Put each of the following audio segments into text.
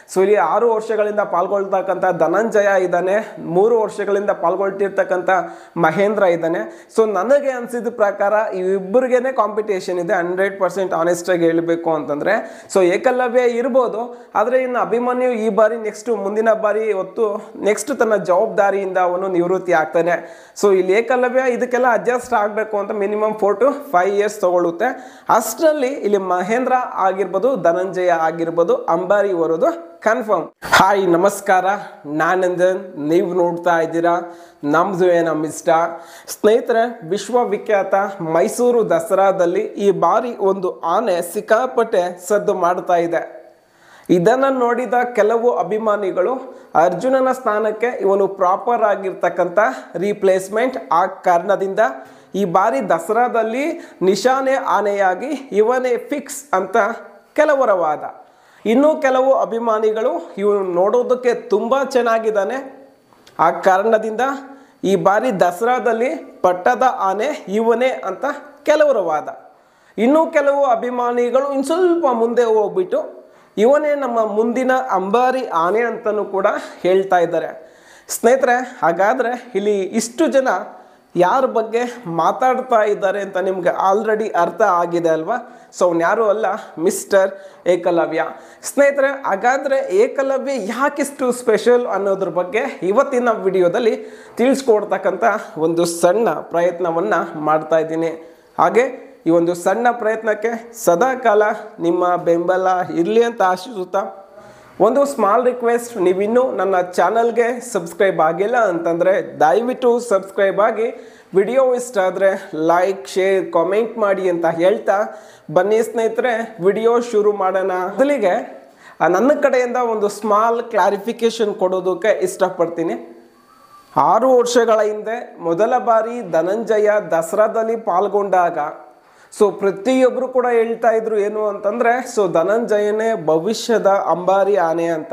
So ಇಲ್ಲಿ 6 ವರ್ಷಗಳಿಂದ ಪಾಲ್ಗೊಳ್ತಕ್ಕಂಥ ಧನಂಜಯ ಇದ್ದಾನೆ, 3 ವರ್ಷಗಳಿಂದ ಪಾಲ್ಗೊಳ್ತಿರ್ತಕ್ಕಂಥ ಮಹೇಂದ್ರ ಇದ್ದಾನೆ. ಸೊ ನನಗೆ ಅನಿಸಿದ ಪ್ರಕಾರ ಇಬ್ಬರಿಗೇನೆ ಕಾಂಪಿಟೇಷನ್ ಇದೆ 100% ಆನೆಸ್ಟ್ ಆಗಿ ಹೇಳಬೇಕು ಅಂತಂದ್ರೆ. ಸೊ ಏಕಲವ್ಯ ಇರ್ಬೋದು, ಆದರೆ ಇನ್ನು ಅಭಿಮನ್ಯು ಈ ಬಾರಿ ಮುಂದಿನ ಬಾರಿ ಹೊತ್ತು ನೆಕ್ಸ್ಟ್ ತನ್ನ ಜವಾಬ್ದಾರಿಯಿಂದ ಅವನು ನಿವೃತ್ತಿ ಆಗ್ತಾನೆ. ಸೊ ಇಲ್ಲಿ ಏಕಲವ್ಯ ಇದಕ್ಕೆಲ್ಲ ಅಡ್ಜಸ್ಟ್ ಆಗಬೇಕು ಅಂತ ಮಿನಿಮಮ್ 4 to 5 years ತಗೊಳ್ಳುತ್ತೆ. ಅಷ್ಟರಲ್ಲಿ ಇಲ್ಲಿ ಮಹೇಂದ್ರ ಆಗಿರ್ಬೋದು, ಧನಂಜಯ ಆಗಿರ್ಬೋದು, ಅಂಬಾರಿ ಬರೋದು ಕನ್ಫರ್ಮ್. ಹಾಯ್ ನಮಸ್ಕಾರ, ನಾನಂದನ್, ನೀವು ನೋಡ್ತಾ ಇದ್ದೀರಾ ನಮ್ದು ನಮ್ಮಿಷ್ಟ. ಸ್ನೇಹಿತರೆ, ವಿಶ್ವವಿಖ್ಯಾತ ಮೈಸೂರು ದಸರಾದಲ್ಲಿ ಈ ಬಾರಿ ಒಂದು ಆನೆ ಸಿಕ್ಕಾಪಟ್ಟೆ ಸದ್ದು ಮಾಡ್ತಾ ಇದೆ. ಇದನ್ನು ನೋಡಿದ ಕೆಲವು ಅಭಿಮಾನಿಗಳು ಅರ್ಜುನನ ಸ್ಥಾನಕ್ಕೆ ಇವನು ಪ್ರಾಪರ್ ಆಗಿರ್ತಕ್ಕಂಥ ರೀಪ್ಲೇಸ್ಮೆಂಟ್ ಆ ಕಾರಣದಿಂದ ಈ ಬಾರಿ ದಸರಾದಲ್ಲಿ ನಿಶಾನೆ ಆನೆಯಾಗಿ ಇವನೇ ಫಿಕ್ಸ್ ಅಂತ ಕೆಲವರ ವಾದ. ಇನ್ನೂ ಕೆಲವು ಅಭಿಮಾನಿಗಳು ಇವನು ನೋಡೋದಕ್ಕೆ ತುಂಬ ಚೆನ್ನಾಗಿದ್ದಾನೆ, ಆ ಕಾರಣದಿಂದ ಈ ಬಾರಿ ದಸರಾದಲ್ಲಿ ಪಟ್ಟದ ಆನೆ ಇವನೇ ಅಂತ ಕೆಲವರ ವಾದ. ಇನ್ನೂ ಕೆಲವು ಅಭಿಮಾನಿಗಳು ಇನ್ನು ಸ್ವಲ್ಪ ಮುಂದೆ ಹೋಗ್ಬಿಟ್ಟು ಇವನೇ ನಮ್ಮ ಮುಂದಿನ ಅಂಬಾರಿ ಆನೆ ಅಂತಲೂ ಕೂಡ ಹೇಳ್ತಾ ಇದ್ದಾರೆ. ಸ್ನೇಹಿತರೆ, ಹಾಗಾದರೆ ಇಲ್ಲಿ ಇಷ್ಟು ಜನ ಯಾರ ಬಗ್ಗೆ ಮಾತಾಡ್ತಾ ಇದ್ದಾರೆ ಅಂತ ನಿಮ್ಗೆ ಆಲ್ರೆಡಿ ಅರ್ಥ ಆಗಿದೆ ಅಲ್ವಾ? ಸೊ ಅವನ್ಯಾರೂ ಅಲ್ಲ, ಮಿಸ್ಟರ್ ಏಕಲವ್ಯ. ಸ್ನೇಹಿತರೆ, ಹಾಗಾದರೆ ಏಕಲವ್ಯ ಯಾಕಿಷ್ಟು ಸ್ಪೆಷಲ್ ಅನ್ನೋದ್ರ ಬಗ್ಗೆ ಇವತ್ತಿನ ವಿಡಿಯೋದಲ್ಲಿ ತಿಳಿಸ್ಕೊಡ್ತಕ್ಕಂಥ ಒಂದು ಸಣ್ಣ ಪ್ರಯತ್ನವನ್ನು ಮಾಡ್ತಾ ಇದ್ದೀನಿ. ಹಾಗೆ ಈ ಒಂದು ಸಣ್ಣ ಪ್ರಯತ್ನಕ್ಕೆ ಸದಾಕಾಲ ನಿಮ್ಮ ಬೆಂಬಲ ಇರಲಿ ಅಂತ ಆಶಿಸುತ್ತಾ ಒಂದು ಸ್ಮಾಲ್ ರಿಕ್ವೆಸ್ಟ್, ನೀವಿನ್ನೂ ನನ್ನ ಚಾನಲ್ಗೆ ಸಬ್ಸ್ಕ್ರೈಬ್ ಆಗಿಲ್ಲ ಅಂತಂದರೆ ದಯವಿಟ್ಟು ಸಬ್ಸ್ಕ್ರೈಬ್ ಆಗಿ, ವಿಡಿಯೋ ಇಷ್ಟ ಆದರೆ ಲೈಕ್, ಶೇರ್, ಕಾಮೆಂಟ್ ಮಾಡಿ ಅಂತ ಹೇಳ್ತಾ ಬನ್ನಿ ಸ್ನೇಹಿತರೆ, ವಿಡಿಯೋ ಶುರು ಮಾಡೋಣ. ಮೊದಲಿಗೆ ನನ್ನ ಕಡೆಯಿಂದ ಒಂದು ಸ್ಮಾಲ್ ಕ್ಲಾರಿಫಿಕೇಶನ್ ಕೊಡೋದಕ್ಕೆ ಇಷ್ಟಪಡ್ತೀನಿ. 6 ವರ್ಷಗಳ ಹಿಂದೆ ಮೊದಲ ಬಾರಿ ಧನಂಜಯ ದಸರಾದಲ್ಲಿ ಪಾಲ್ಗೊಂಡಾಗ ಸೊ ಪ್ರತಿಯೊಬ್ಬರು ಕೂಡ ಹೇಳ್ತಾ ಇದ್ರು ಏನು ಅಂತಂದರೆ, ಸೊ ಧನಂಜಯನೇ ಭವಿಷ್ಯದ ಅಂಬಾರಿ ಆನೆ ಅಂತ.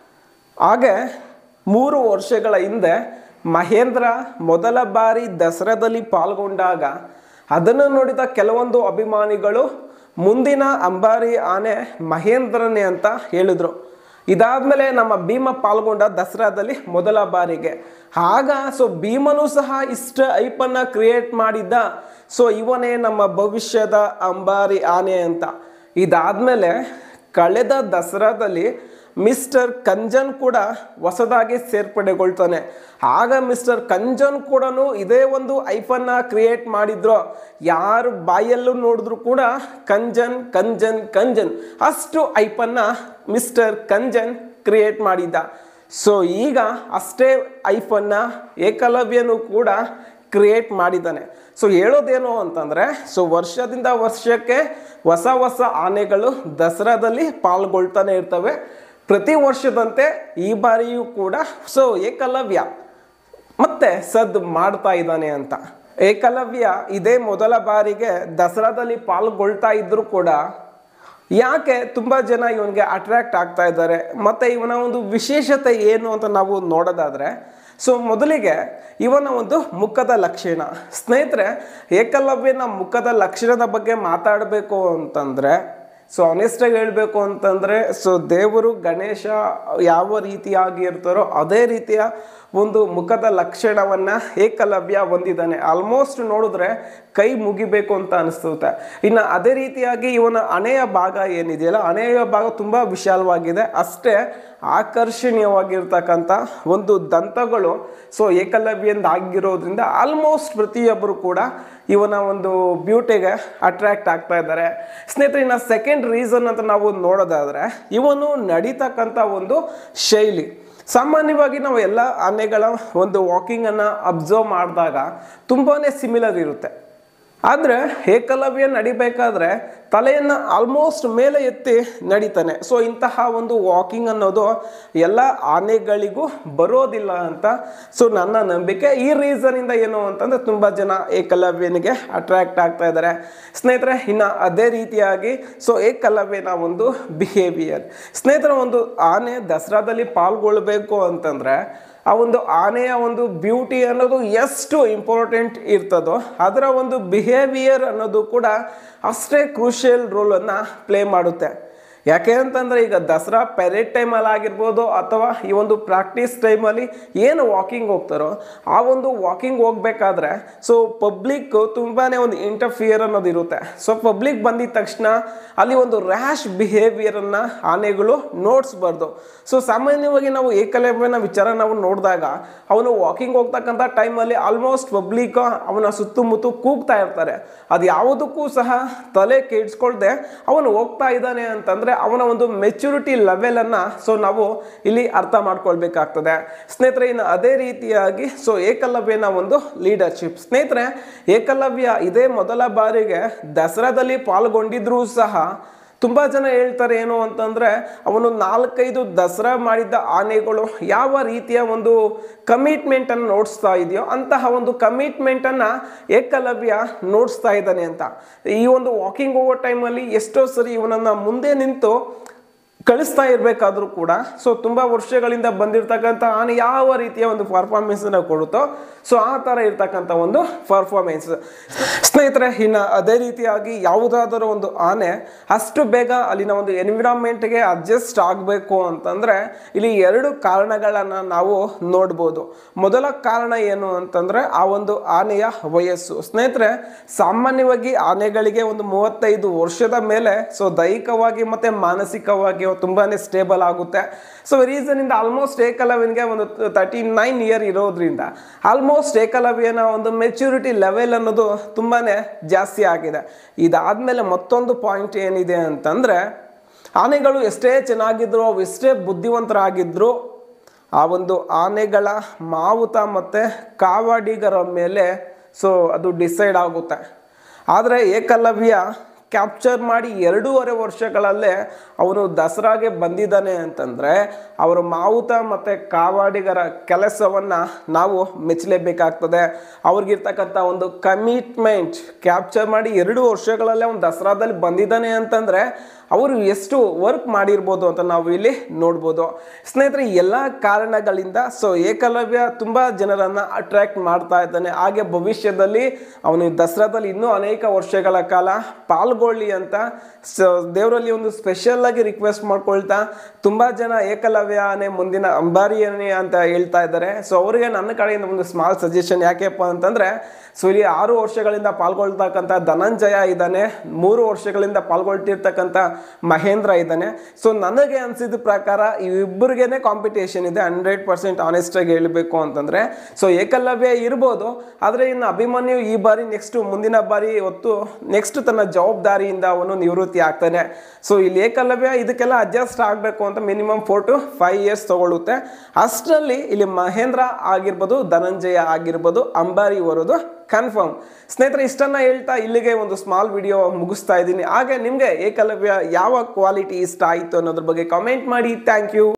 ಹಾಗೆ 3 ವರ್ಷಗಳ ಹಿಂದೆ ಮಹೇಂದ್ರ ಮೊದಲ ಬಾರಿ ದಸರಾದಲ್ಲಿ ಪಾಲ್ಗೊಂಡಾಗ ಅದನ್ನು ನೋಡಿದ ಕೆಲವೊಂದು ಅಭಿಮಾನಿಗಳು ಮುಂದಿನ ಅಂಬಾರಿ ಆನೆ ಮಹೇಂದ್ರನೇ ಅಂತ ಹೇಳಿದ್ರು. ಇದಾದ್ಮೇಲೆ ನಮ್ಮ ಭೀಮ ಪಾಲ್ಗೊಂಡ ದಸರಾದಲ್ಲಿ ಮೊದಲ ಬಾರಿಗೆ. ಆಗ ಸೊ ಭೀಮನು ಸಹ ಇಷ್ಟ ಐಪನ್ನ ಕ್ರಿಯೇಟ್ ಮಾಡಿದ್ದ, ಸೊ ಇವನೇ ನಮ್ಮ ಭವಿಷ್ಯದ ಅಂಬಾರಿ ಆನೆ ಅಂತ. ಇದಾದ್ಮೇಲೆ ಕಳೆದ ದಸರಾದಲ್ಲಿ ಮಿಸ್ಟರ್ ಕಂಜನ್ ಕೂಡ ಹೊಸದಾಗಿ ಸೇರ್ಪಡೆಗೊಳ್ತಾನೆ. ಆಗ ಮಿಸ್ಟರ್ ಕಂಜನ್ ಕೂಡ ಇದೇ ಒಂದು ಐಫನ್ನ ಕ್ರಿಯೇಟ್ ಮಾಡಿದ್ರು. ಯಾರು ಬಾಯಲ್ಲೂ ನೋಡಿದ್ರು ಕೂಡ ಕಂಜನ್ ಕಂಜನ್ ಕಂಜನ್, ಅಷ್ಟು ಐಫನ್ನ ಮಿಸ್ಟರ್ ಕಂಜನ್ ಕ್ರಿಯೇಟ್ ಮಾಡಿದ್ದ. ಸೊ ಈಗ ಅಷ್ಟೇ ಐಫನ್ನ ಏಕಲವ್ಯನು ಕೂಡ ಕ್ರಿಯೇಟ್ ಮಾಡಿದ್ದಾನೆ. ಸೊ ಹೇಳೋದೇನು ಅಂತಂದರೆ, ಸೊ ವರ್ಷದಿಂದ ವರ್ಷಕ್ಕೆ ಹೊಸ ಹೊಸ ಆನೆಗಳು ದಸರಾದಲ್ಲಿ ಪಾಲ್ಗೊಳ್ತಾನೆ ಇರ್ತವೆ. ಪ್ರತಿ ವರ್ಷದಂತೆ ಈ ಬಾರಿಯೂ ಕೂಡ ಸೊ ಏಕಲವ್ಯ ಮತ್ತೆ ಸದ್ದು ಮಾಡ್ತಾ ಇದ್ದಾನೆ ಅಂತ. ಏಕಲವ್ಯ ಇದೇ ಮೊದಲ ಬಾರಿಗೆ ದಸರಾದಲ್ಲಿ ಪಾಲ್ಗೊಳ್ತಾ ಇದ್ರೂ ಕೂಡ ಯಾಕೆ ತುಂಬ ಜನ ಇವನಿಗೆ ಅಟ್ರಾಕ್ಟ್ ಆಗ್ತಾ ಇದ್ದಾರೆ, ಮತ್ತು ಇವನ ಒಂದು ವಿಶೇಷತೆ ಏನು ಅಂತ ನಾವು ನೋಡೋದಾದರೆ, ಸೊ ಮೊದಲಿಗೆ ಇವನ ಒಂದು ಮುಖದ ಲಕ್ಷಣ. ಸ್ನೇಹಿತರೆ, ಏಕಲವ್ಯನ ಮುಖದ ಲಕ್ಷಣದ ಬಗ್ಗೆ ಮಾತಾಡಬೇಕು ಅಂತಂದರೆ, ಸೊ ಆನೆಸ್ಟಾಗಿ ಹೇಳಬೇಕು ಅಂತಂದರೆ, ಸೊ ದೇವರು ಗಣೇಶ ಯಾವ ರೀತಿಯಾಗಿ ಇರ್ತಾರೋ ಅದೇ ರೀತಿಯ ಒಂದು ಮುಖದ ಲಕ್ಷಣವನ್ನು ಏಕಲವ್ಯ ಹೊಂದಿದ್ದಾನೆ. ಆಲ್ಮೋಸ್ಟ್ ನೋಡಿದ್ರೆ ಕೈ ಮುಗಿಬೇಕು ಅಂತ ಅನಿಸ್ತುತ್ತೆ. ಇನ್ನು ಅದೇ ರೀತಿಯಾಗಿ ಇವನ ಹಣೆಯ ಭಾಗ ಏನಿದೆಯಲ್ಲ, ಹಣೆಯ ಭಾಗ ತುಂಬ ವಿಶಾಲವಾಗಿದೆ, ಅಷ್ಟೇ ಆಕರ್ಷಣೀಯವಾಗಿರ್ತಕ್ಕಂಥ ಒಂದು ದಂತಗಳು ಸೊ ಏಕಲವ್ಯಂದು ಆಗಿರೋದ್ರಿಂದ ಆಲ್ಮೋಸ್ಟ್ ಪ್ರತಿಯೊಬ್ಬರು ಕೂಡ ಇವನ ಒಂದು ಬ್ಯೂಟಿಗೆ ಅಟ್ರಾಕ್ಟ್ ಆಗ್ತಾ ಇದ್ದಾರೆ. ಸ್ನೇಹಿತರೆ, ಇನ್ನು ಸೆಕೆಂಡ್ ರೀಸನ್ ಅಂತ ನಾವು ನೋಡೋದಾದರೆ, ಇವನು ನಡೀತಕ್ಕಂಥ ಒಂದು ಶೈಲಿ. ಸಾಮಾನ್ಯವಾಗಿ ನಾವು ಎಲ್ಲ ಆನೆಗಳ ಒಂದು ವಾಕಿಂಗನ್ನು ಅಬ್ಸರ್ವ್ ಮಾಡಿದಾಗ ತುಂಬಾ ಸಿಮಿಲರ್ ಇರುತ್ತೆ. ಆದರೆ ಏಕಲವ್ಯ ನಡಿಬೇಕಾದ್ರೆ ತಲೆಯನ್ನು ಆಲ್ಮೋಸ್ಟ್ ಮೇಲೆ ಎತ್ತಿ ನಡೀತಾನೆ. ಸೊ ಇಂತಹ ಒಂದು ವಾಕಿಂಗ್ ಅನ್ನೋದು ಎಲ್ಲ ಆನೆಗಳಿಗೂ ಬರೋದಿಲ್ಲ ಅಂತ ಸೊ ನನ್ನ ನಂಬಿಕೆ. ಈ ರೀಸನಿಂದ ಏನು ಅಂತಂದರೆ ತುಂಬ ಜನ ಏಕಲವ್ಯನಿಗೆ ಅಟ್ರಾಕ್ಟ್ ಆಗ್ತಾ ಇದ್ದಾರೆ. ಸ್ನೇಹಿತರೆ, ಇನ್ನು ಅದೇ ರೀತಿಯಾಗಿ ಸೊ ಏಕಲವ್ಯನ ಒಂದು ಬಿಹೇವಿಯರ್. ಸ್ನೇಹಿತರೆ, ಒಂದು ಆನೆ ದಸರಾದಲ್ಲಿ ಪಾಲ್ಗೊಳ್ಬೇಕು ಅಂತಂದರೆ ಆ ಒಂದು ಆನೆಯ ಒಂದು ಬ್ಯೂಟಿ ಅನ್ನೋದು ಎಷ್ಟು ಇಂಪಾರ್ಟೆಂಟ್ ಇರ್ತದೋ ಅದರ ಒಂದು ಬಿಹೇವಿಯರ್ ಅನ್ನೋದು ಕೂಡ ಅಷ್ಟೇ ಕ್ರೂಷಿಯಲ್ ರೋಲನ್ನು ಪ್ಲೇ ಮಾಡುತ್ತೆ. ಯಾಕೆ ಅಂತಂದರೆ ಈಗ ದಸರಾ ಪೆರೇಡ್ ಟೈಮಲ್ಲಿ ಆಗಿರ್ಬೋದು ಅಥವಾ ಈ ಒಂದು ಪ್ರಾಕ್ಟೀಸ್ ಟೈಮಲ್ಲಿ ಏನು ವಾಕಿಂಗ್ ಹೋಗ್ತಾರೋ ಆ ಒಂದು ವಾಕಿಂಗ್ ಹೋಗ್ಬೇಕಾದ್ರೆ ಸೊ ಪಬ್ಲಿಕ್ ತುಂಬಾ ಒಂದು ಇಂಟರ್ಫಿಯರ್ ಅನ್ನೋದು ಇರುತ್ತೆ. ಸೊ ಪಬ್ಲಿಕ್ ಬಂದಿದ ತಕ್ಷಣ ಅಲ್ಲಿ ಒಂದು ರ್ಯಾಶ್ ಬಿಹೇವಿಯರನ್ನು ಆನೆಗಳು ನೋಡಿಸ್ಬಾರ್ದು. ಸೊ ಸಾಮಾನ್ಯವಾಗಿ ನಾವು ಏಕಲವ್ಯನ ವಿಚಾರ ನಾವು ನೋಡಿದಾಗ ಅವನು ವಾಕಿಂಗ್ ಹೋಗ್ತಕ್ಕಂಥ ಟೈಮಲ್ಲಿ ಆಲ್ಮೋಸ್ಟ್ ಪಬ್ಲಿಕ್ ಅವನ ಸುತ್ತಮುತ್ತ ಕೂಗ್ತಾ ಇರ್ತಾರೆ. ಅದು ಯಾವುದಕ್ಕೂ ಸಹ ತಲೆ ಕೆಡಿಸ್ಕೊಳ್ದೆ ಅವನು ಹೋಗ್ತಾ ಇದ್ದಾನೆ ಅಂತಂದರೆ ಅವನ ಒಂದು ಮೆಚುರಿಟಿ ಲೆವೆಲನ್ನು ಸೊ ನಾವು ಇಲ್ಲಿ ಅರ್ಥ ಮಾಡ್ಕೊಳ್ಬೇಕಾಗ್ತದೆ ಸ್ನೇಹಿತರೆ. ಇನ್ನು ಅದೇ ರೀತಿಯಾಗಿ ಸೊ ಏಕಲವ್ಯನ ಒಂದು ಲೀಡರ್ಶಿಪ್ ಸ್ನೇಹಿತರೆ, ಏಕಲವ್ಯ ಇದೇ ಮೊದಲ ಬಾರಿಗೆ ದಸರಾದಲ್ಲಿ ಪಾಲ್ಗೊಂಡಿದ್ರೂ ಸಹ ತುಂಬ ಜನ ಹೇಳ್ತಾರೆ ಏನು ಅಂತಂದರೆ ಅವನು 4-5 ದಸರಾ ಮಾಡಿದ್ದ ಆನೆಗಳು ಯಾವ ರೀತಿಯ ಒಂದು ಕಮಿಟ್ಮೆಂಟನ್ನು ನೋಡಿಸ್ತಾ ಇದೆಯೋ ಅಂತಹ ಒಂದು ಕಮಿಟ್ಮೆಂಟನ್ನು ಏಕಲವ್ಯ ನೋಡಿಸ್ತಾ ಇದ್ದಾನೆ ಅಂತ. ಈ ಒಂದು ವಾಕಿಂಗ್ ಹೋಗೋ ಟೈಮಲ್ಲಿ ಎಷ್ಟೋ ಸರಿ ಇವನನ್ನು ಮುಂದೆ ನಿಂತು ಕಳಿಸ್ತಾ ಇರಬೇಕಾದ್ರೂ ಕೂಡ ಸೊ ತುಂಬ ವರ್ಷಗಳಿಂದ ಬಂದಿರತಕ್ಕಂಥ ಆನೆ ಯಾವ ರೀತಿಯ ಒಂದು ಪರ್ಫಾರ್ಮೆನ್ಸನ್ನು ಕೊಡುತ್ತೋ ಸೊ ಆ ಥರ ಇರ್ತಕ್ಕಂಥ ಒಂದು ಪರ್ಫಾರ್ಮೆನ್ಸ್ ಸ್ನೇಹಿತರೆ. ಇನ್ನು ಅದೇ ರೀತಿಯಾಗಿ ಯಾವುದಾದರೂ ಒಂದು ಆನೆ ಅಷ್ಟು ಬೇಗ ಅಲ್ಲಿನ ಒಂದು ಎನ್ವಿರಾನ್ಮೆಂಟ್ಗೆ ಅಡ್ಜಸ್ಟ್ ಆಗಬೇಕು ಅಂತಂದರೆ ಇಲ್ಲಿ 2 ಕಾರಣಗಳನ್ನು ನಾವು ನೋಡ್ಬೋದು. ಮೊದಲ ಕಾರಣ ಏನು ಅಂತಂದರೆ ಆ ಒಂದು ಆನೆಯ ವಯಸ್ಸು ಸ್ನೇಹಿತರೆ. ಸಾಮಾನ್ಯವಾಗಿ ಆನೆಗಳಿಗೆ ಒಂದು 35 ವರ್ಷದ ಮೇಲೆ ಸೊ ದೈಹಿಕವಾಗಿ ಮತ್ತು ಮಾನಸಿಕವಾಗಿ ತುಂಬಾ ಸ್ಟೇಬಲ್ ಆಗುತ್ತೆ. ಸೊ ರೀಸನಿಂದ ಆಲ್ಮೋಸ್ಟ್ ಏಕಲವ್ಯನಿಗೆ ಒಂದು 39 ಇಯರ್ ಇರೋದ್ರಿಂದ ಆಲ್ಮೋಸ್ಟ್ ಏಕಲವ್ಯನ ಒಂದು ಮೆಚುರಿಟಿ ಲೆವೆಲ್ ಅನ್ನೋದು ತುಂಬಾ ಜಾಸ್ತಿ ಆಗಿದೆ. ಇದಾದಮೇಲೆ ಮತ್ತೊಂದು ಪಾಯಿಂಟ್ ಏನಿದೆ ಅಂತಂದರೆ ಆನೆಗಳು ಎಷ್ಟೇ ಚೆನ್ನಾಗಿದ್ರು ಅವು ಎಷ್ಟೇ ಬುದ್ಧಿವಂತರಾಗಿದ್ದರು ಆ ಒಂದು ಆನೆಗಳ ಮಾವುತ ಮತ್ತು ಕಾವಾಡಿಗರ ಮೇಲೆ ಸೊ ಅದು ಡಿಸೈಡ್ ಆಗುತ್ತೆ. ಆದರೆ ಏಕಲವ್ಯ ಕ್ಯಾಪ್ಚರ್ ಮಾಡಿ 2.5 ವರ್ಷಗಳಲ್ಲೇ ಅವನು ದಸರಾಗೆ ಬಂದಿದ್ದಾನೆ ಅಂತಂದರೆ ಅವರ ಮಾವುತ ಮತ್ತು ಕಾವಾಡಿಗರ ಕೆಲಸವನ್ನು ನಾವು ಮೆಚ್ಚಲೇಬೇಕಾಗ್ತದೆ. ಅವ್ರಿಗಿರ್ತಕ್ಕಂಥ ಒಂದು ಕಮಿಟ್ಮೆಂಟ್ ಕ್ಯಾಪ್ಚರ್ ಮಾಡಿ 2 ವರ್ಷಗಳಲ್ಲೇ ಅವನು ದಸರಾದಲ್ಲಿ ಬಂದಿದ್ದಾನೆ ಅಂತಂದರೆ ಅವರು ಎಷ್ಟು ವರ್ಕ್ ಮಾಡಿರ್ಬೋದು ಅಂತ ನಾವು ಇಲ್ಲಿ ನೋಡ್ಬೋದು ಸ್ನೇಹಿತರೆ. ಎಲ್ಲ ಕಾರಣಗಳಿಂದ ಸೊ ಏಕಲವ್ಯ ತುಂಬ ಜನರನ್ನು ಅಟ್ರ್ಯಾಕ್ಟ್ ಮಾಡ್ತಾ ಇದ್ದಾನೆ. ಹಾಗೆ ಭವಿಷ್ಯದಲ್ಲಿ ಅವನು ದಸರಾದಲ್ಲಿ ಇನ್ನೂ ಅನೇಕ ವರ್ಷಗಳ ಕಾಲ ಪಾಲ್ಗೊಳ್ಳಿ ಅಂತ ಸೊ ದೇವರಲ್ಲಿ ಒಂದು ಸ್ಪೆಷಲ್ ಆಗಿ ರಿಕ್ವೆಸ್ಟ್ ಮಾಡ್ಕೊಳ್ತಾ ತುಂಬ ಜನ ಏಕಲವ್ಯ ಆನೆ ಮುಂದಿನ ಅಂಬಾರಿ ಆನೆ ಅಂತ ಹೇಳ್ತಾ ಇದ್ದಾರೆ. ಸೊ ಅವರಿಗೆ ನನ್ನ ಕಡೆಯಿಂದ ಒಂದು ಸ್ಮಾಲ್ ಸಜೆಷನ್ ಯಾಕೆಪ್ಪ ಅಂತಂದರೆ ಸೊ ಇಲ್ಲಿ 6 ವರ್ಷಗಳಿಂದ ಪಾಲ್ಗೊಳ್ತಕ್ಕಂಥ ಧನಂಜಯ ಇದ್ದಾನೆ, 3 ವರ್ಷಗಳಿಂದ ಪಾಲ್ಗೊಳ್ತಿರ್ತಕ್ಕಂಥ ಮಹೇಂದ್ರ ಇದ್ದಾನೆ. ಸೊ ನನಗೆ ಅನಿಸಿದ ಪ್ರಕಾರ ಇವಿಬ್ಬರಿಗೇನೆ ಕಾಂಪಿಟೇಷನ್ ಇದೆ 100% ಆನೆಸ್ಟಾಗಿ ಹೇಳಬೇಕು ಅಂತಂದರೆ. ಸೊ ಏಕಲವ್ಯ ಇರ್ಬೋದು, ಆದರೆ ಇನ್ನು ಅಭಿಮನ್ಯು ಈ ಬಾರಿ ಮುಂದಿನ ಬಾರಿ ಹೊತ್ತು ನೆಕ್ಸ್ಟ್ ತನ್ನ ಜವಾಬ್ದಾರಿಯಿಂದ ಅವನು ನಿವೃತ್ತಿ ಆಗ್ತಾನೆ. ಸೊ ಇಲ್ಲಿ ಏಕಲವ್ಯ ಇದಕ್ಕೆಲ್ಲ ಅಡ್ಜಸ್ಟ್ ಆಗಬೇಕು ಅಂತ ಮಿನಿಮಮ್ 4 to 5 years ತಗೊಳ್ಳುತ್ತೆ. ಅಷ್ಟರಲ್ಲಿ ಇಲ್ಲಿ ಮಹೇಂದ್ರ ಆಗಿರ್ಬೋದು, ಧನಂಜಯ ಆಗಿರ್ಬೋದು, ಅಂಬಾರಿ ಬರೋದು ಕನ್ಫರ್ಮ್. ಸ್ನೇಹಿತರೆ, ಇಷ್ಟನ್ನ ಹೇಳ್ತಾ ಇಲ್ಲಿಗೆ ಒಂದು ಸ್ಮಾಲ್ ವಿಡಿಯೋ ಮುಗಿಸ್ತಾ ಇದ್ದೀನಿ. ಹಾಗೆ ನಿಮಗೆ ಏಕಲವ್ಯ ಯಾವ ಕ್ವಾಲಿಟಿ ಇಷ್ಟ ಆಯಿತು ಅನ್ನೋದ್ರ ಬಗ್ಗೆ ಕಾಮೆಂಟ್ ಮಾಡಿ. Thank you.